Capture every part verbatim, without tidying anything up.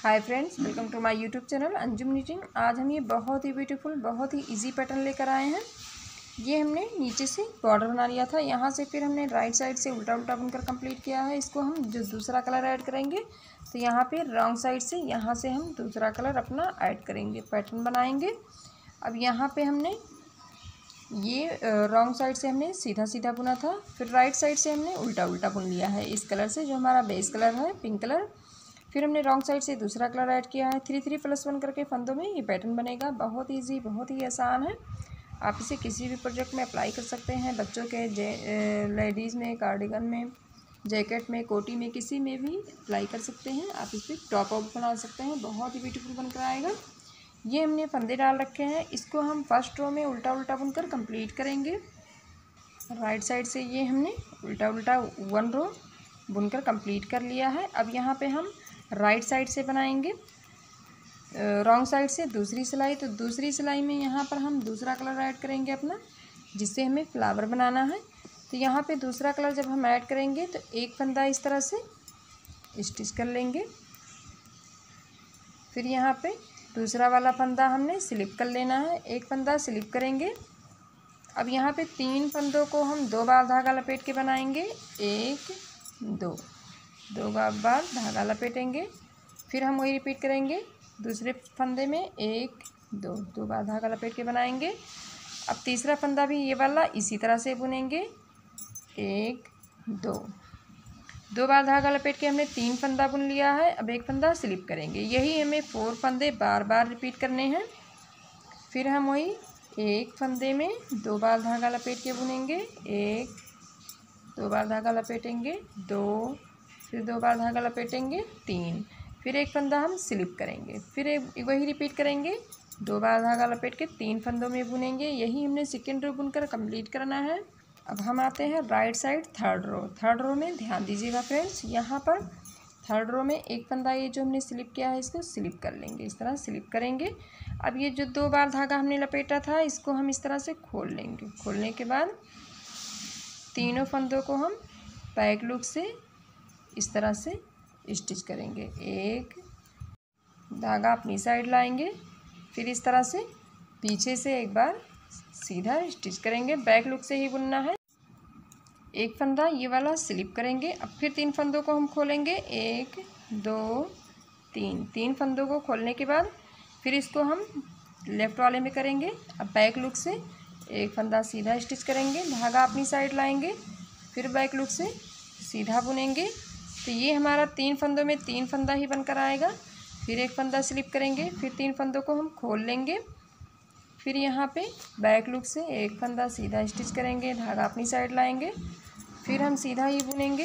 Hi friends, welcome to my YouTube channel Anjum knitting. आज हम ये बहुत ही ब्यूटीफुल बहुत ही इजी पैटर्न लेकर आए हैं। ये हमने नीचे से बॉर्डर बना लिया था, यहाँ से फिर हमने राइट साइड से उल्टा उल्टा बुनकर कंप्लीट किया है। इसको हम जो दूसरा कलर ऐड करेंगे तो यहाँ पे रॉन्ग साइड से यहाँ से हम दूसरा कलर अपना ऐड करेंगे, पैटर्न बनाएंगे। अब यहाँ पे हमने ये रॉन्ग साइड से हमने सीधा सीधा बुना था, फिर राइट साइड से हमने उल्टा उल्टा बुन लिया है इस कलर से, जो हमारा बेस कलर है पिंक कलर। फिर हमने रॉन्ग साइड से दूसरा कलर ऐड किया है। थ्री थ्री प्लस वन करके फंदों में ये पैटर्न बनेगा। बहुत ईजी, बहुत ही आसान है। आप इसे किसी भी प्रोजेक्ट में अप्लाई कर सकते हैं, बच्चों के लेडीज़ में, कार्डिगन में, जैकेट में, कोटी में, किसी में भी अप्लाई कर सकते हैं। आप इस पर टॉप अप बना सकते हैं, बहुत ही ब्यूटीफुल बनकर आएगा। ये हमने फंदे डाल रखे हैं, इसको हम फर्स्ट रो में उल्टा उल्टा बुनकर कंप्लीट करेंगे। राइट साइड से ये हमने उल्टा उल्टा वन रो बुनकर कंप्लीट कर लिया है। अब यहाँ पे हम राइट साइड से बनाएंगे रॉन्ग साइड से दूसरी सिलाई। तो दूसरी सिलाई में यहाँ पर हम दूसरा कलर ऐड करेंगे अपना, जिससे हमें फ्लावर बनाना है। तो यहाँ पे दूसरा कलर जब हम ऐड करेंगे तो एक फंदा इस तरह से स्टिच कर लेंगे, फिर यहाँ पे दूसरा वाला फंदा हमने स्लिप कर लेना है, एक फंदा स्लिप करेंगे। अब यहाँ पे तीन फंदों को हम दो बार धागा लपेट के बनाएंगे, एक दो दो बार धागा लपेटेंगे, फिर हम वही रिपीट करेंगे दूसरे फंदे में, एक दो दो बार धागा लपेट के बनाएंगे। अब तीसरा फंदा भी ये वाला इसी तरह से बुनेंगे, एक दो दो बार धागा लपेट के हमने तीन फंदा बुन लिया है। अब एक फंदा स्लिप करेंगे, यही हमें फोर फंदे बार बार रिपीट करने हैं। फिर हम वही एक फंदे में दो बार धागा लपेट के बुनेंगे, एक दो बार धागा लपेटेंगे, दो, फिर दो बार धागा लपेटेंगे, तीन, फिर एक फंदा हम स्लिप करेंगे, फिर एक वही रिपीट करेंगे, दो बार धागा लपेट के तीन फंदों में बुनेंगे। यही हमने सेकेंड रो बुनकर कंप्लीट करना है। अब हम आते हैं right side third row. Third row में ध्यान दीजिएगा फ्रेंड्स, यहाँ पर थर्ड रो में एक फंदा ये जो हमने स्लिप किया है इसको स्लिप कर लेंगे, इस तरह स्लिप करेंगे। अब ये जो दो बार धागा हमने लपेटा था इसको हम इस तरह से खोल लेंगे। खोलने के बाद तीनों फंदों को हम बैक लूप से इस तरह से स्टिच करेंगे। एक धागा अपनी साइड लाएंगे, फिर इस तरह से पीछे से एक बार सीधा स्टिच करेंगे, बैक लूप से ही बुनना है। एक फंदा ये वाला स्लिप करेंगे। अब फिर तीन फंदों को हम खोलेंगे, एक दो तीन तीन फंदों को खोलने के बाद फिर इसको हम लेफ्ट वाले में करेंगे। अब बैक लूप से एक फंदा सीधा स्टिच करेंगे, धागा अपनी साइड लाएंगे, फिर बैक लूप से सीधा बुनेंगे। तो ये हमारा तीन फंदों में तीन फंदा ही बनकर आएगा। फिर एक फंदा स्लिप करेंगे, फिर तीन फंदों को हम खोल लेंगे, फिर यहाँ पे बैक लूप से एक फंदा सीधा स्टिच करेंगे, धागा अपनी साइड लाएंगे, फिर हम सीधा ही बुनेंगे,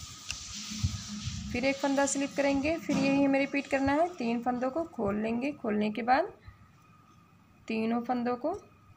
फिर एक फंदा स्लिप करेंगे, फिर यही हमें रिपीट करना है। तीन फंदों को खोल लेंगे, खोलने के बाद तीनों फंदों को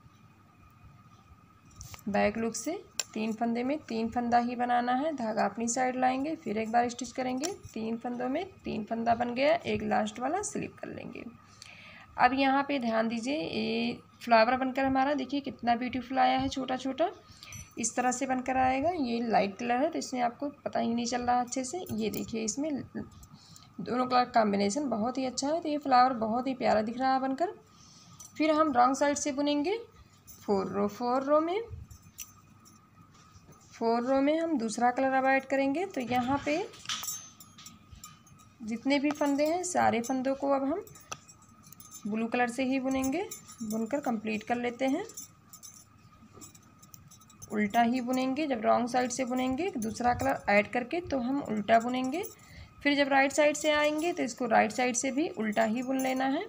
बैक लूप से तीन फंदे में तीन फंदा ही बनाना है, धागा अपनी साइड लाएंगे, फिर एक बार स्टिच करेंगे, तीन फंदों में तीन फंदा बन गया, एक लास्ट वाला स्लिप कर लेंगे। अब यहाँ पे ध्यान दीजिए, ये फ्लावर बनकर हमारा देखिए कितना ब्यूटीफुल आया है, छोटा छोटा इस तरह से बनकर आएगा। ये लाइट कलर है तो इसमें आपको पता ही नहीं चल रहा अच्छे से। ये देखिए इसमें दोनों कलर कॉम्बिनेशन बहुत ही अच्छा है, तो ये फ्लावर बहुत ही प्यारा दिख रहा है बनकर। फिर हम रॉन्ग साइड से बुनेंगे फोर रो। फोर रो में फोर रो में हम दूसरा कलर अब ऐड करेंगे। तो यहाँ पे जितने भी फंदे हैं सारे फंदों को अब हम ब्लू कलर से ही बुनेंगे, बुनकर कंप्लीट कर लेते हैं। उल्टा ही बुनेंगे, जब रॉन्ग साइड से बुनेंगे दूसरा कलर ऐड करके तो हम उल्टा बुनेंगे, फिर जब राइट साइड से आएंगे तो इसको राइट साइड से भी उल्टा ही बुन लेना है।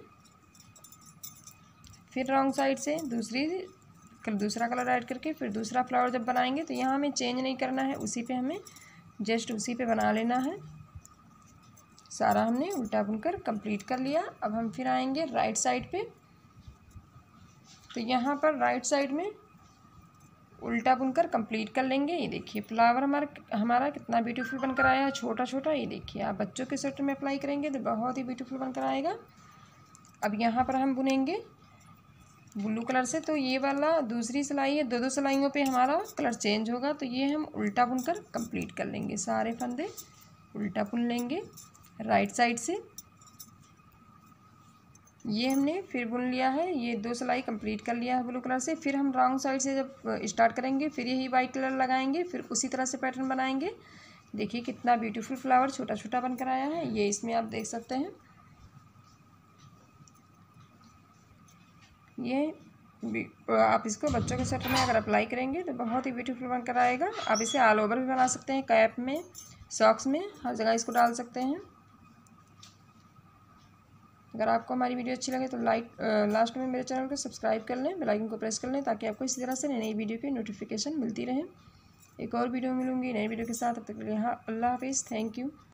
फिर रॉन्ग साइड से दूसरी दूसरा कलर ऐड करके फिर दूसरा फ्लावर जब बनाएंगे तो यहाँ हमें चेंज नहीं करना है, उसी पे हमें जस्ट उसी पे बना लेना है। सारा हमने उल्टा बुनकर कंप्लीट कर लिया। अब हम फिर आएंगे राइट साइड पे। तो यहाँ पर राइट साइड में उल्टा बुनकर कंप्लीट कर लेंगे। ये देखिए फ्लावर हमारा हमारा कितना ब्यूटीफुल बनकर आया है, छोटा छोटा। ये देखिए आप बच्चों के स्वेटर में अप्लाई करेंगे तो बहुत ही ब्यूटीफुल बनकर आएगा। अब यहाँ पर हम बुनेंगे ब्लू कलर से, तो ये वाला दूसरी सिलाई है, दो दो सिलाइयों पे हमारा कलर चेंज होगा। तो ये हम उल्टा बुनकर कंप्लीट कर लेंगे, सारे फंदे उल्टा बुन लेंगे राइट साइड से। ये हमने फिर बुन लिया है, ये दो सिलाई कंप्लीट कर लिया है ब्लू कलर से। फिर हम रॉन्ग साइड से जब स्टार्ट करेंगे फिर यही वाइट कलर लगाएंगे, फिर उसी तरह से पैटर्न बनाएंगे। देखिए कितना ब्यूटीफुल फ्लावर छोटा छोटा बनकर आया है, ये इसमें आप देख सकते हैं। ये आप इसको बच्चों के स्वेटर में अगर अप्लाई करेंगे तो बहुत ही ब्यूटीफुल बनकर आएगा। आप इसे ऑल ओवर भी बना सकते हैं, कैप में, सॉक्स में, हर जगह इसको डाल सकते हैं। अगर आपको हमारी वीडियो अच्छी लगे तो लाइक लास्ट में मेरे चैनल को सब्सक्राइब कर लें, बेल आइकन को प्रेस कर लें, ताकि आपको इसी तरह से नई नई वीडियो की नोटिफिकेशन मिलती रहे। एक और वीडियो मिलूंगी नई वीडियो के साथ, तब तक के लिए हाँ अल्लाह हाफिज़, थैंक यू।